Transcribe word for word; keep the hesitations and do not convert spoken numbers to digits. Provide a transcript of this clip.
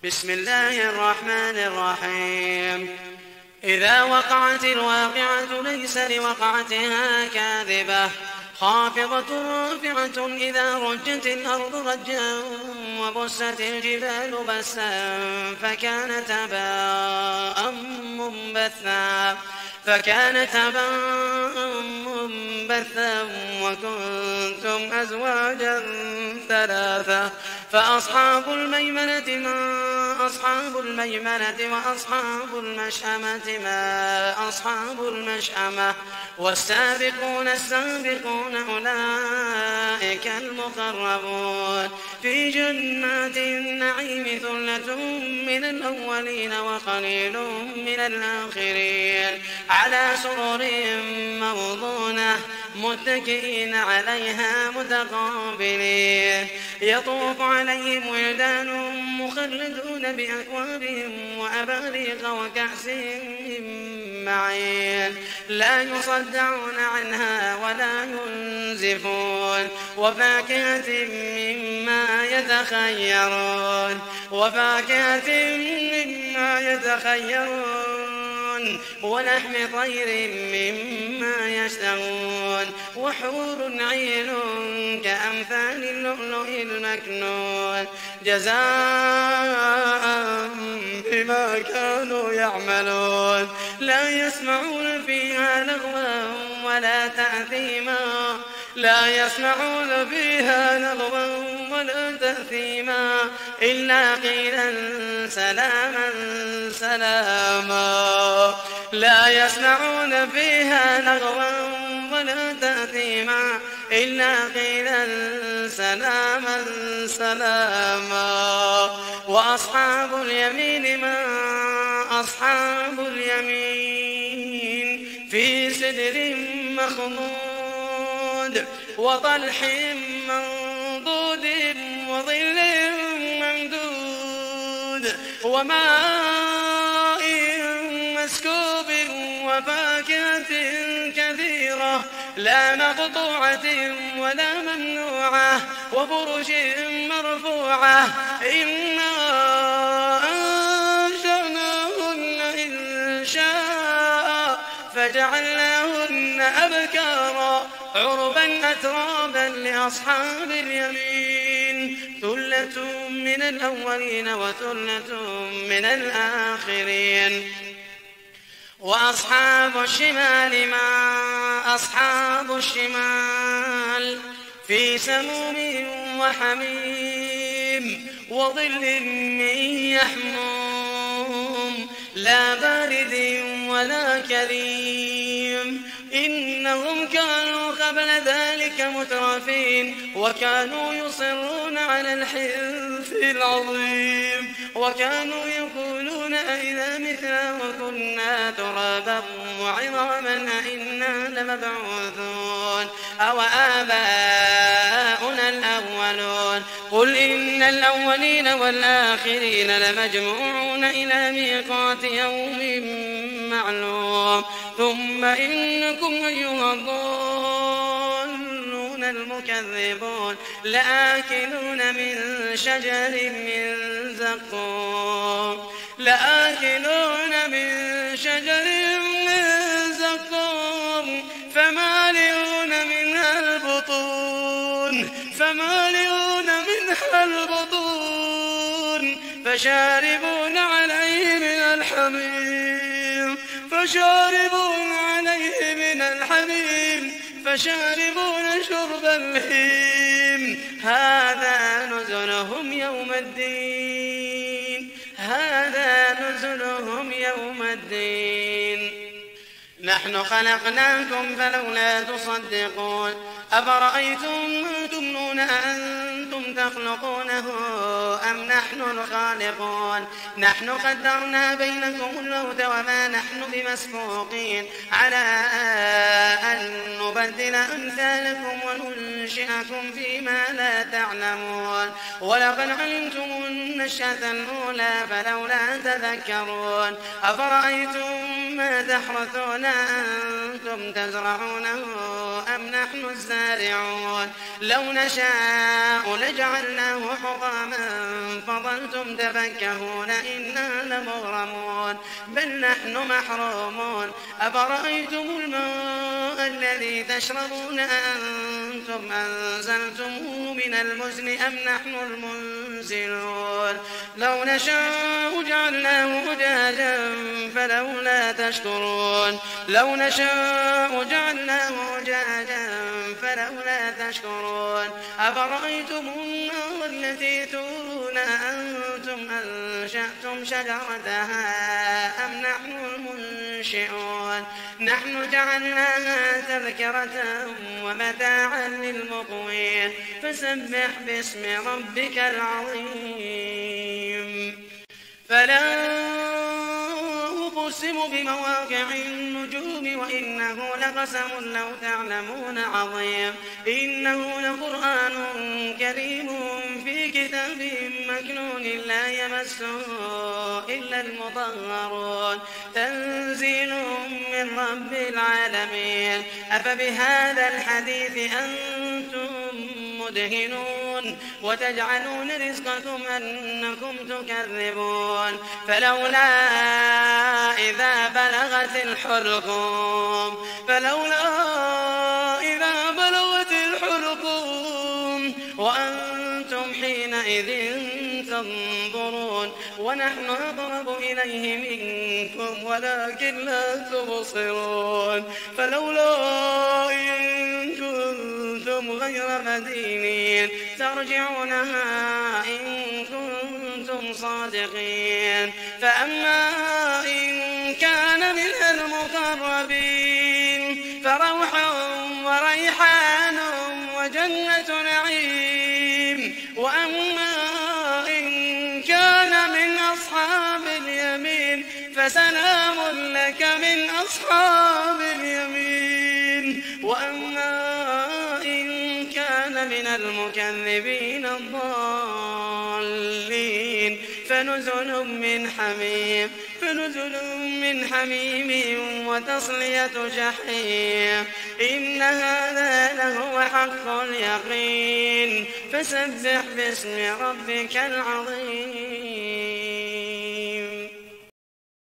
بسم الله الرحمن الرحيم. إذا وقعت الواقعة ليس لوقعتها كاذبة خافضة رافعة إذا رجت الأرض رجا وبست الجبال بسا فكانت هباء منبثا فكانت هباء منبثا وكنتم أزواجا ثلاثة فأصحاب الميمنة ما أصحاب الميمنة وأصحاب المشأمة ما أصحاب المشأمة والسابقون السابقون أولئك المقربون في جنات النعيم ثلة من الأولين وقليل من الآخرين على سرر موضونة متكئين عليها متقابلين يطوف عليهم ولدان مخلدون بأكوابهم وأباريق وكأس من معين لا يصدعون عنها ولا ينزفون وفاكهة مما يتخيرون وفاكهة مما يتخيرون ولحم طير مما يشتهون وحور عين كأمثال اللؤلؤ المكنون جزاء بما كانوا يعملون لا يسمعون فيها لغوا ولا تأثيما لا يسمعون فيها لغوا ولا تأثيما إلا قيلا سلاما سلاما لا يسمعون فيها لغوا ولا تأثيما إلا قيلا سلاما سلاما وأصحاب اليمين ما أصحاب اليمين في سدر مخضود وطلح منضود وظل ممدود وماء مسكوب وفاكهة كثيرة لا مقطوعة ولا ممنوعة وفرش مرفوعة إنا أنشأناهن إنشاء فجعلناهن أبكارا عربا أترابا لأصحاب اليمين ثلة من الأولين وثلة من الآخرين وأصحاب الشمال ما أصحاب الشمال في سموم وحميم وظل من يحموم لا بارد ولا كريم إنهم كانوا قبل ذلك مترفين وكانوا يصرون على الحنث العظيم وكانوا يقولون أئذا متنا وكنا ترابا وعظاما أئنا لمبعوثون أو آباؤنا الأولون قل إن الأولين والآخرين لمجموعون إلى ميقات يوم معلوم ثم إنكم أيها الضالون المكذبون لآكلون من شجر من زقوم لآكلون من شجر من زقوم فمالئون منها البطون فمالئون منها البطون فشاربون عليه من الحميم فشاربون عليه من الحميم فشاربون شرب الهيم هذا نزلهم يوم الدين هذا نزلهم يوم الدين نحن خلقناكم فلولا تصدقون أفرأيتم ما تمنون أأنتم تخلقونه أم نحن الخالقون نحن قدرنا بينكم الموت وما نحن بمسبوقين على أن نبدل أمثالكم وننشئكم فيما لا تعلمون ولقد علمتم النشأة الأولى فلولا تذكرون أفرأيتم ما تحرثون أنتم تزرعونه أم نحن الزارعون لو نشاء فجعلناه حطاما فظلتم تفكهون إنا لمغرمون بل نحن محرومون أفرأيتم الماء الذي تشربون أأنتم أنزلتموه من المزن أم نحن المنزلون لو نشاء جعلناه أجاجا فلولا تشكرون لو نشاء جعلناه أجاجا فلولا تشكرون أفرأيتم النار التي تورون أنتم أنشأتم شجرتها أم نحن المنشئون نحن جعلناها تذكرة ومتاعا للمقوين فسبح باسم ربك العظيم فلا أقسم بمواقع النجوم وإنه لقسم لو تعلمون عظيم إنه لقرآن كريم في كتاب مكنون لا يمسه إلا المطهرون تنزيل من رب العالمين أفبهذا الحديث أنتم مدهنون وتجعلون رزقكم أنكم تكذبون فلولا إذا بلغت الحلقوم فلولا إذا بلغت الحلقوم وأنتم حينئذ تنظرون ونحن أقرب إليه منكم ولكن لا تبصرون فلولا إن كنتم غير مدينين ترجعونها إن كنتم صادقين فأما إن كان من المقربين فروح وريحان وجنة نعيم وأما إن كان من أصحاب اليمين فسلام لك من أصحاب اليمين وأما إن كان من المكذبين الضالين فنزل من حميم فنزل من حميم وتصلية جحيم إن هذا لهو حق اليقين فسبح باسم ربك العظيم